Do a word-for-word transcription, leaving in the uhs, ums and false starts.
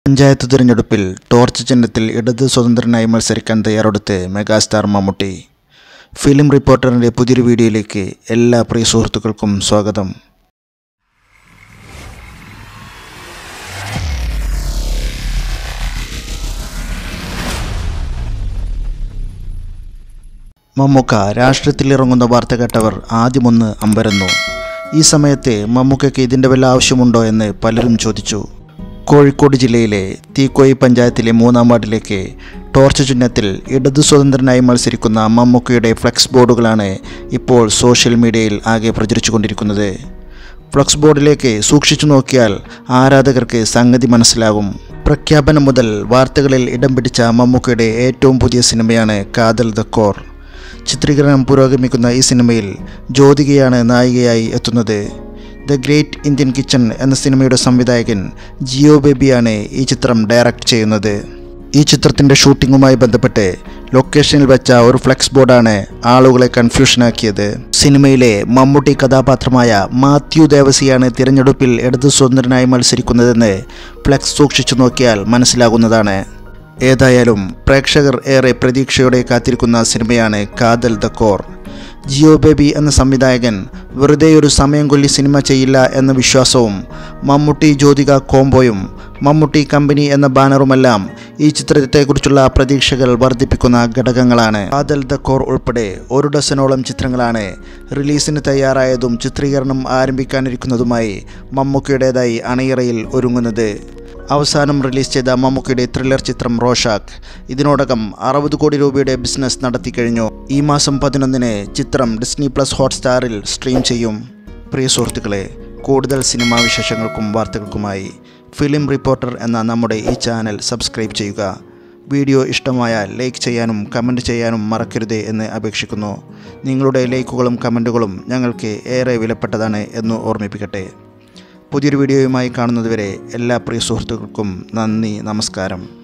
പഞ്ചായത്ത് തിരഞ്ഞെടുപ്പിൽ ടോർച്ച് ചിഹ്നത്തിൽ ഇടത് സ്വതന്ത്രനായി മത്സരിക്കാൻ തയ്യാറെടുത്ത് മെഗാസ്റ്റാർ മമ്മൂട്ടി. ഫിലിം റിപ്പോർട്ടറിൻ്റെ പുതിയൊരു വീഡിയോയിലേക്ക് എല്ലാ പ്രിയ സുഹൃത്തുക്കൾക്കും സ്വാഗതം. മമ്മൂക്ക രാഷ്ട്രീയത്തിലിറങ്ങുന്ന വാർത്ത കേട്ടവർ ആദ്യമൊന്ന് അമ്പരന്നു. ഈ സമയത്ത് മമ്മൂക്കയ്ക്ക് ഇതിൻ്റെ വല്ല ആവശ്യമുണ്ടോ എന്ന് പലരും ചോദിച്ചു. കോഴിക്കോട് ജില്ലയിലെ തീക്കോയി പഞ്ചായത്തിലെ മൂന്നാം വാർഡിലേക്ക് ടോർച്ച് ചിഹ്നത്തിൽ ഇടതു സ്വതന്ത്രനായി മത്സരിക്കുന്ന മമ്മൂക്കയുടെ ഫ്ലെക്സ് ബോർഡുകളാണ് ഇപ്പോൾ സോഷ്യൽ മീഡിയയിൽ ആകെ പ്രചരിച്ചുകൊണ്ടിരിക്കുന്നത്. ഫ്ലെക്സ് ബോർഡിലേക്ക് സൂക്ഷിച്ചു നോക്കിയാൽ ആരാധകർക്ക് സംഗതി മനസ്സിലാകും. പ്രഖ്യാപനം മുതൽ വാർത്തകളിൽ ഇടം പിടിച്ച മമ്മൂക്കയുടെ ഏറ്റവും പുതിയ സിനിമയാണ് കാതൽ ദ കോർ. ചിത്രീകരണം പുരോഗമിക്കുന്ന ഈ സിനിമയിൽ ജ്യോതികയാണ് നായികയായി എത്തുന്നത്. ദ ഗ്രേറ്റ് ഇന്ത്യൻ കിച്ചൺ എന്ന സിനിമയുടെ സംവിധായകൻ ജിയോ ബേബിയാണ് ഈ ചിത്രം ഡയറക്റ്റ് ചെയ്യുന്നത്. ഈ ചിത്രത്തിൻ്റെ ഷൂട്ടിങ്ങുമായി ബന്ധപ്പെട്ട് ലൊക്കേഷനിൽ വെച്ച ഒരു ഫ്ലെക്സ് ബോർഡാണ് ആളുകളെ കൺഫ്യൂഷനാക്കിയത്. സിനിമയിലെ മമ്മൂട്ടി കഥാപാത്രമായ മാത്യു ദേവസിയാണ് തിരഞ്ഞെടുപ്പിൽ ഇടതു സ്വതന്ത്രനായി മത്സരിക്കുന്നതെന്ന് ഫ്ലെക്സ് സൂക്ഷിച്ചു നോക്കിയാൽ മനസ്സിലാകുന്നതാണ്. ഏതായാലും പ്രേക്ഷകർ ഏറെ പ്രതീക്ഷയോടെ കാത്തിരിക്കുന്ന സിനിമയാണ് കാതൽ ദ കോർ. ജിയോ ബേബി എന്ന സംവിധായകൻ വെറുതെയൊരു സമയം കൊല്ലി സിനിമ ചെയ്യില്ല എന്ന വിശ്വാസവും മമ്മൂട്ടി ജ്യോതിക കോംബോയും മമ്മൂട്ടി കമ്പനി എന്ന ബാനറുമെല്ലാം ഈ ചിത്രത്തെക്കുറിച്ചുള്ള പ്രതീക്ഷകൾ വർദ്ധിപ്പിക്കുന്ന ഘടകങ്ങളാണ്. കാതൽ ദ കോർ ഉൾപ്പെടെ ഒരു ഡസനോളം ചിത്രങ്ങളാണ് റിലീസിന് തയ്യാറായതും ചിത്രീകരണം ആരംഭിക്കാനിരിക്കുന്നതുമായി മമ്മൂക്കയുടേതായി അണിയറയിൽ ഒരുങ്ങുന്നത്. അവസാനം റിലീസ് ചെയ്ത മമ്മൂക്കയുടെ ത്രില്ലർ ചിത്രം റോഷാക്ക് ഇതിനോടകം അറുപത് കോടി രൂപയുടെ ബിസിനസ് നടത്തിക്കഴിഞ്ഞു. ഈ മാസം പതിനൊന്നിന് ചിത്രം ഡിസ്നി പ്ലസ് ഹോട്ട്സ്റ്റാറിൽ സ്ട്രീം ചെയ്യും. പ്രിയ സുഹൃത്തുക്കളെ, കൂടുതൽ സിനിമാ വിശേഷങ്ങൾക്കും വാർത്തകൾക്കുമായി ഫിലിം റിപ്പോർട്ടർ എന്ന നമ്മുടെ ഈ ചാനൽ സബ്സ്ക്രൈബ് ചെയ്യുക. വീഡിയോ ഇഷ്ടമായാൽ ലൈക്ക് ചെയ്യാനും കമൻറ്റ് ചെയ്യാനും മറക്കരുത് എന്ന് അപേക്ഷിക്കുന്നു. നിങ്ങളുടെ ലൈക്കുകളും കമൻറ്റുകളും ഞങ്ങൾക്ക് ഏറെ വിലപ്പെട്ടതാണ് എന്ന് ഓർമ്മിപ്പിക്കട്ടെ. പുതിയൊരു വീഡിയോയുമായി കാണുന്നതുവരെ എല്ലാ പ്രിയ സുഹൃത്തുക്കൾക്കും നന്ദി, നമസ്കാരം.